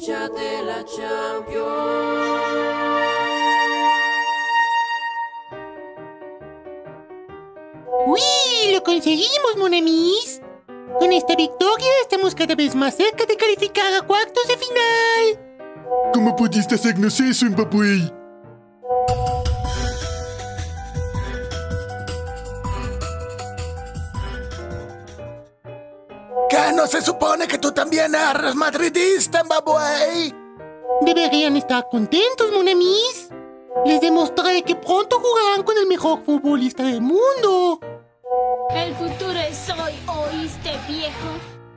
fecha de la Champions. ¡Uy! ¡Lo conseguimos, mon amis! Con esta victoria estamos cada vez más cerca de calificar a cuartos de final. ¿Cómo pudiste hacernos eso, Mbappé? ¿Qué no se supone que tú también eres madridista, Mbappé? Deberían estar contentos, mon amis. Les demostré que pronto jugarán con el mejor futbolista del mundo. El futuro es hoy, ¿oíste, viejo?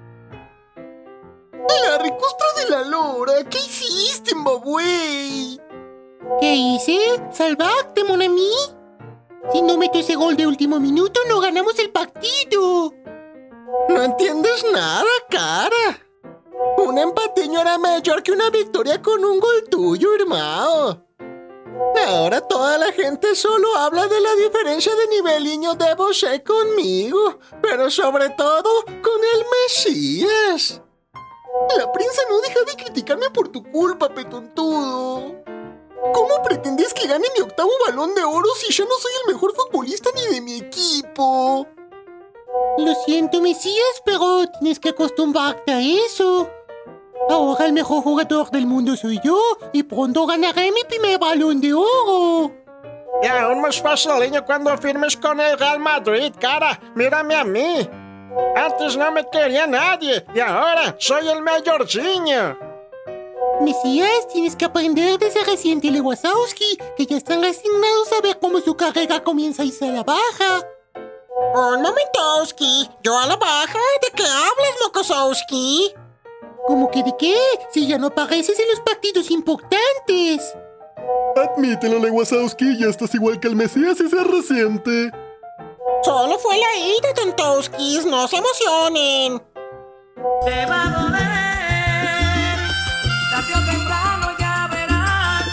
La recostra de la lora, ¿qué hiciste, Mbappé? ¿Qué hice? ¿Salvarte, mon ami? Si no meto ese gol de último minuto, no ganamos el partido. No entiendes nada, cara. Un empateño era mayor que una victoria con un gol tuyo, hermano. Ahora toda la gente solo habla de la diferencia de niveliño de Bosé conmigo, pero sobre todo con el Mesías. La prensa no deja de criticarme por tu culpa, petontudo. ¿Cómo pretendes que gane mi octavo Balón de Oro si yo no soy el mejor futbolista ni de mi equipo? Lo siento, Mesías, pero tienes que acostumbrarte a eso. Ahora el mejor jugador del mundo soy yo y pronto ganaré mi primer Balón de Oro. Y aún más faciliño cuando firmes con el Real Madrid, cara. Mírame a mí. Antes no me quería nadie y ahora soy el mayorzinho. Mesías, tienes que aprender de ese reciente Lewandowski, que ya están resignados a ver cómo su carrera comienza a irse a la baja. Un momentowski, ¿yo a la baja? ¿De qué hablas, Mokosowski? ¿Cómo que de qué? Si ya no apareces en los partidos importantes. Admítelo, Lewandowski, ya estás igual que el Mesías ese reciente. Solo fue la ida, tontowskis, no se emocionen. Te va a doler, tarde o temprano ya verás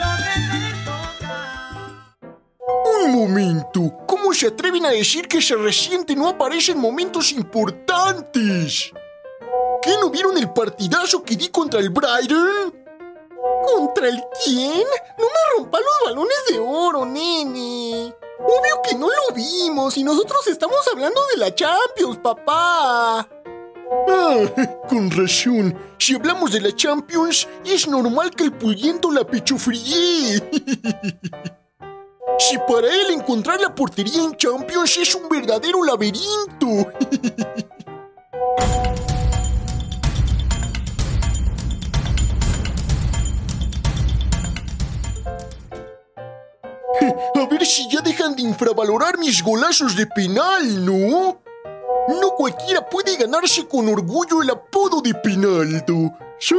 lo que te toca. Un momento, ¿cómo se atreven a decir que ese reciente no aparece en momentos importantes? ¿Qué no vieron el partidazo que di contra el Brighton? ¿Contra el quién? No me rompa los balones de oro, nene. Obvio que no lo vimos y nosotros estamos hablando de la Champions, papá. Con razón. Si hablamos de la Champions, es normal que el pulliento la pechofríe. Si para él encontrar la portería en Champions es un verdadero laberinto. A ver si ya dejan de infravalorar mis golazos de penal, ¿no? No cualquiera puede ganarse con orgullo el apodo de Penaldo. ¡Sí!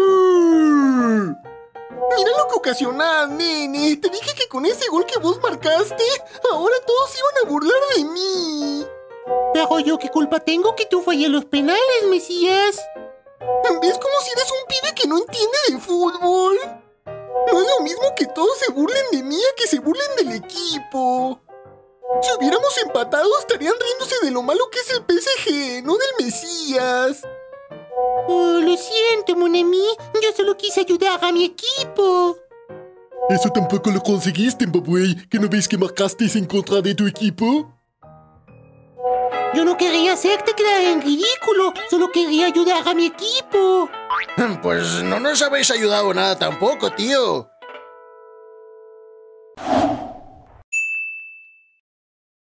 Mira lo que ocasionás, nene. Te dije que con ese gol que vos marcaste, ahora todos iban a burlar de mí. Pero yo qué culpa tengo que tú falles los penales, Mesías. ¿Ves como si eres un pibe que no entiende de fútbol? No es lo mismo que todos se burlen de mí a que se burlen del equipo. Si hubiéramos empatado, estarían riéndose de lo malo que es el PSG, no del Mesías. Oh, lo siento, mon ami. Yo solo quise ayudar a mi equipo. Eso tampoco lo conseguiste, Mbappé. ¿Que no ves que marcaste en contra de tu equipo? Yo no quería hacerte quedar en ridículo. Solo quería ayudar a mi equipo. Pues no nos habéis ayudado nada tampoco, tío.